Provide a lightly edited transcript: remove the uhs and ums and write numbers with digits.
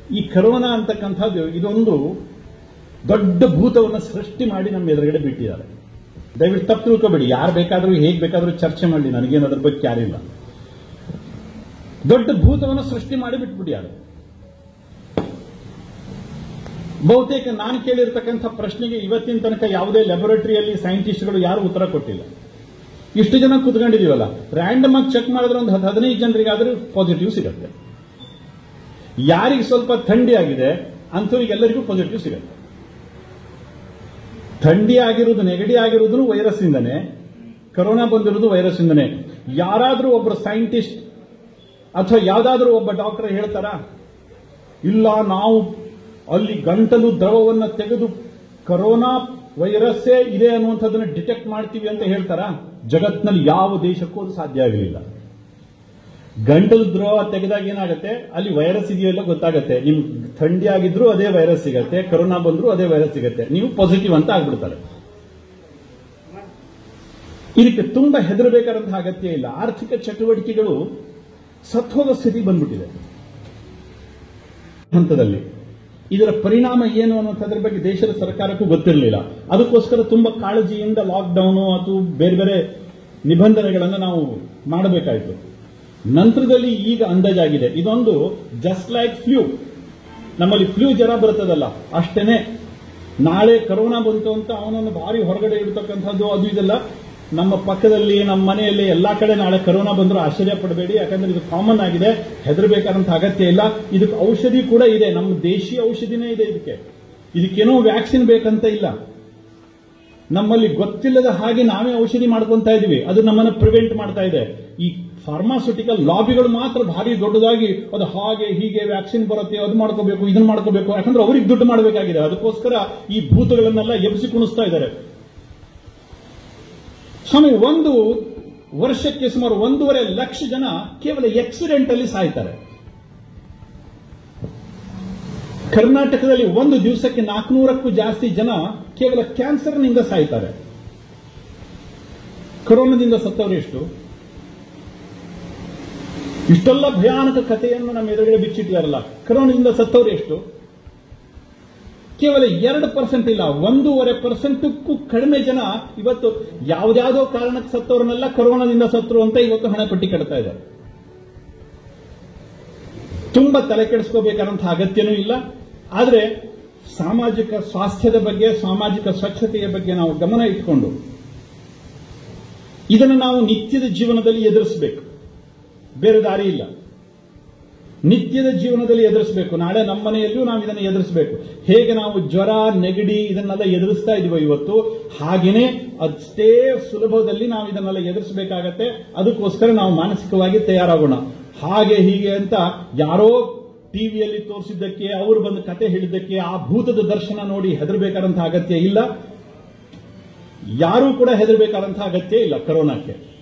ಈ ಕರೋನಾ ಅಂತಕ್ಕಂಥದ್ದು ಇದೊಂದು ದೊಡ್ಡ ಭೂತವನ್ನು ಸೃಷ್ಟಿ ಮಾಡಿ ನಮ್ಮ ಎದುರುಗಡೆ ಬಿಟ್ಟಿದ್ದಾರೆ. ದಯವಿಟ್ಟು ತಪ್ಪು ತಿಳ್ಕೋಬೇಡಿ, ಯಾರು ಬೇಕಾದರೂ ಹೇಗೆ ಬೇಕಾದರೂ ಚರ್ಚೆ ಮಾಡಲಿ, ನನಗೇನು ಅದ್ರ ಬಗ್ಗೆ ಯಾರಿಲ್ಲ. ದೊಡ್ಡ ಭೂತವನ್ನು ಸೃಷ್ಟಿ ಮಾಡಿ ಬಿಟ್ಬಿಟ್ಟಿದ್ದಾರೆ. ಬಹುತೇಕ ನಾನು ಕೇಳಿರ್ತಕ್ಕಂಥ ಪ್ರಶ್ನೆಗೆ ಇವತ್ತಿನ ತನಕ ಯಾವುದೇ ಲ್ಯಾಬೊರೇಟರಿಯಲ್ಲಿ ಸೈಂಟಿಸ್ಟ್ಗಳು ಯಾರು ಉತ್ತರ ಕೊಟ್ಟಿಲ್ಲ. ಇಷ್ಟು ಜನ ಕೂತ್ಕೊಂಡಿದೀವಲ್ಲ, ರ್ಯಾಂಡಮ್ ಆಗಿ ಚೆಕ್ ಮಾಡಿದ್ರೆ ಒಂದು 15 ಜನರಿಗಾದ್ರೂ ಪಾಸಿಟಿವ್ ಸಿಗುತ್ತೆ. ಯಾರಿಗೆ ಸ್ವಲ್ಪ ಥಂಡಿ ಆಗಿದೆ ಅಂಥವರಿಗೆಲ್ಲರಿಗೂ ಪಾಸಿಟಿವ್ ಸಿಗುತ್ತೆ. ಥಂಡಿ ಆಗಿರೋದು, ನೆಗಡಿ ಆಗಿರೋದು ವೈರಸ್ ಇಂದನೇ, ಕೊರೋನಾ ಬಂದಿರೋದು ವೈರಸ್ ಇಂದನೇ. ಯಾರಾದ್ರೂ ಒಬ್ಬರು ಸೈಂಟಿಸ್ಟ್ ಅಥವಾ ಯಾವ್ದಾದ್ರೂ ಒಬ್ಬ ಡಾಕ್ಟರ್ ಹೇಳ್ತಾರಾ? ಇಲ್ಲ, ನಾವು ಅಲ್ಲಿ ಗಂಟಲು ದ್ರವವನ್ನು ತೆಗೆದು ಕೊರೋನಾ ವೈರಸ್ಸೇ ಇದೆ ಅನ್ನುವಂಥದ್ದನ್ನು ಡಿಟೆಕ್ಟ್ ಮಾಡ್ತೀವಿ ಅಂತ ಹೇಳ್ತಾರಾ? ಜಗತ್ನಲ್ಲಿ ಯಾವ ದೇಶಕ್ಕೂ ಅದು ಸಾಧ್ಯ ಆಗಲಿಲ್ಲ. ಗಂಟಲು ದ್ರವ ತೆಗೆದಾಗ ಏನಾಗುತ್ತೆ, ಅಲ್ಲಿ ವೈರಸ್ ಇದೆಯಲ್ಲ ಗೊತ್ತಾಗುತ್ತೆ. ನಿಮ್ಗೆ ಥಂಡಿ ಆಗಿದ್ರು ಅದೇ ವೈರಸ್ ಸಿಗತ್ತೆ, ಕೊರೋನಾ ಬಂದ್ರು ಅದೇ ವೈರಸ್ ಸಿಗತ್ತೆ, ನೀವು ಪಾಸಿಟಿವ್ ಅಂತ ಆಗ್ಬಿಡ್ತಾರೆ. ಇದಕ್ಕೆ ತುಂಬಾ ಹೆದರಬೇಕಾದಂತಹ ಅಗತ್ಯ ಇಲ್ಲ. ಆರ್ಥಿಕ ಚಟುವಟಿಕೆಗಳು ಸತ್ವದ ಸ್ಥಿತಿ ಬಂದ್ಬಿಟ್ಟಿದೆ ಹಂತದಲ್ಲಿ. ಇದರ ಪರಿಣಾಮ ಏನು ಅನ್ನೋದ್ರ ಬಗ್ಗೆ ದೇಶದ ಸರ್ಕಾರಕ್ಕೂ ಗೊತ್ತಿರಲಿಲ್ಲ. ಅದಕ್ಕೋಸ್ಕರ ತುಂಬಾ ಕಾಳಜಿಯಿಂದ ಲಾಕ್ಡೌನು ಅಥವಾ ಬೇರೆ ಬೇರೆ ನಿಬಂಧನೆಗಳನ್ನು ನಾವು ಮಾಡಬೇಕಾಯಿತು. ನಂತರದಲ್ಲಿ ಈಗ ಅಂದಾಜಾಗಿದೆ, ಇದೊಂದು ಜಸ್ಟ್ ಲೈಕ್ ಫ್ಲೂ, ನಮ್ಮಲ್ಲಿ ಫ್ಲೂ ಜ್ವರ ಬರುತ್ತದಲ್ಲ ಅಷ್ಟೇನೆ. ನಾಳೆ ಕೊರೋನಾ ಬಂತು ಅಂತ ಅವನನ್ನು ಭಾರಿ ಹೊರಗಡೆ ಇಡತಕ್ಕಂಥದ್ದು ಅದು ಇದೆಲ್ಲ ನಮ್ಮ ಪಕ್ಕದಲ್ಲಿ, ನಮ್ಮ ಮನೆಯಲ್ಲಿ ಎಲ್ಲಾ ಕಡೆ ನಾಳೆ ಕೊರೋನಾ ಬಂದರೂ ಆಶ್ಚರ್ಯ ಪಡಬೇಡಿ. ಯಾಕಂದ್ರೆ ಇದು ಕಾಮನ್ ಆಗಿದೆ, ಹೆದರಬೇಕಾದಂತಹ ಅಗತ್ಯ ಇಲ್ಲ. ಇದಕ್ಕೆ ಔಷಧಿ ಕೂಡ ಇದೆ, ನಮ್ಮ ದೇಶೀಯ ಔಷಧಿನೇ ಇದೆ. ಇದಕ್ಕೇನೋ ವ್ಯಾಕ್ಸಿನ್ ಬೇಕಂತ ಇಲ್ಲ. ನಮ್ಮಲ್ಲಿ ಗೊತ್ತಿಲ್ಲದ ಹಾಗೆ ನಾವೇ ಔಷಧಿ ಮಾಡ್ಕೊಂತಾ ಇದೀವಿ, ಅದು ನಮ್ಮನ್ನು ಪ್ರಿವೆಂಟ್ ಮಾಡ್ತಾ ಇದೆ. ಈ ಫಾರ್ಮಾಸ್ಯೂಟಿಕಲ್ ಲಾಬಿಗಳು ಮಾತ್ರ ಭಾರಿ ದೊಡ್ಡದಾಗಿ ಅದು ಹಾಗೆ ಹೀಗೆ ವ್ಯಾಕ್ಸಿನ್ ಬರುತ್ತೆ, ಅದು ಮಾಡ್ಕೋಬೇಕು, ಇದನ್ನ ಮಾಡ್ಕೋಬೇಕು, ಯಾಕಂದ್ರೆ ಅವ್ರಿಗೆ ದುಡ್ಡು ಮಾಡಬೇಕಾಗಿದೆ. ಅದಕ್ಕೋಸ್ಕರ ಈ ಭೂತಗಳನ್ನೆಲ್ಲ ಎಬ್ಬಿಸಿ ಕುಣಿಸ್ತಾ ಇದ್ದಾರೆ. ಸ್ವಾಮಿ, ಒಂದು ವರ್ಷಕ್ಕೆ ಸುಮಾರು 1.5 ಲಕ್ಷ ಜನ ಕೇವಲ ಆಕ್ಸಿಡೆಂಟ್ ಅಲ್ಲಿ ಸಾಯ್ತಾರೆ. ಕರ್ನಾಟಕದಲ್ಲಿ ಒಂದು ದಿವಸಕ್ಕೆ 400ಕ್ಕೂ ಜಾಸ್ತಿ ಜನ ಕೇವಲ ಕ್ಯಾನ್ಸರ್ನಿಂದ ಸಾಯ್ತಾರೆ. ಕೊರೋನಾದಿಂದ ಸತ್ತವರು ಎಷ್ಟು? ಇಷ್ಟೆಲ್ಲ ಭಯಾನಕ ಕಥೆಯನ್ನು ನಮ್ಮ ಎದುರುಗಡೆ ಬಿಚ್ಚಿಟ್ಟಿದಾರಲ್ಲ, ಕೊರೋನಾದಿಂದ ಸತ್ತವರು ಎಷ್ಟು? ಕೇವಲ 2% ಇಲ್ಲ, 1.5%ಕ್ಕೂ ಕಡಿಮೆ ಜನ ಇವತ್ತು ಯಾವುದ್ಯಾವುದೋ ಕಾರಣಕ್ಕೆ ಸತ್ತವರನ್ನೆಲ್ಲ ಕೊರೋನಾದಿಂದ ಸತ್ತರು ಅಂತ ಇವತ್ತು ಹಣ ಪಟ್ಟಿ ಕಟ್ತಾ ಇದ್ದಾರೆ. ತುಂಬಾ ತಲೆ ಕೆಡಿಸ್ಕೋಬೇಕಾದಂತಹ ಅಗತ್ಯನೂ ಇಲ್ಲ. ಆದರೆ ಸಾಮಾಜಿಕ ಸ್ವಾಸ್ಥ್ಯದ ಬಗ್ಗೆ, ಸಾಮಾಜಿಕ ಸ್ವಚ್ಛತೆಯ ಬಗ್ಗೆ ನಾವು ಗಮನ ಇಟ್ಕೊಂಡು ಇದನ್ನು ನಾವು ನಿತ್ಯದ ಜೀವನದಲ್ಲಿ ಎದುರಿಸಬೇಕು. ಬೇರೆ ದಾರಿ ಇಲ್ಲ. ನಿತ್ಯದ ಜೀವನದಲ್ಲಿ ಎದುರಿಸಬೇಕು. ನಾಳೆ ನಮ್ಮ ಮನೆಯಲ್ಲೂ ನಾವು ಇದನ್ನು ಎದುರಿಸಬೇಕು. ಹೇಗೆ ನಾವು ಜ್ವರ, ನೆಗಡಿ ಇದನ್ನೆಲ್ಲ ಎದುರಿಸ್ತಾ ಇದೀವೋ ಇವತ್ತು, ಹಾಗೇನೆ ಅಷ್ಟೇ ಸುಲಭದಲ್ಲಿ ನಾವು ಇದನ್ನೆಲ್ಲ ಎದುರಿಸಬೇಕಾಗತ್ತೆ. ಅದಕ್ಕೋಸ್ಕರ ನಾವು ಮಾನಸಿಕವಾಗಿ ತಯಾರಾಗೋಣ. ಹಾಗೆ ಹೀಗೆ ಅಂತ ಯಾರೋ ಟಿವಿಯಲ್ಲಿ ತೋರಿಸಿದ್ದಕ್ಕೆ, ಅವರು ಬಂದು ಕತೆ ಹೇಳಿದ್ದಕ್ಕೆ, ಆ ಭೂತದ ದರ್ಶನ ನೋಡಿ ಹೆದರಬೇಕಾದಂತಹ ಅಗತ್ಯ ಇಲ್ಲ. ಯಾರೂ ಕೂಡ ಹೆದರಬೇಕಾದಂತಹ ಅಗತ್ಯ ಇಲ್ಲ ಕೊರೋನಾಕ್ಕೆ.